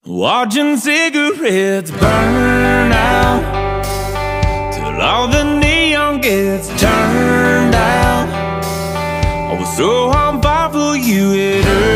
Watching cigarettes burn out till all the neon gets turned out. I was so on fire for you, it hurt.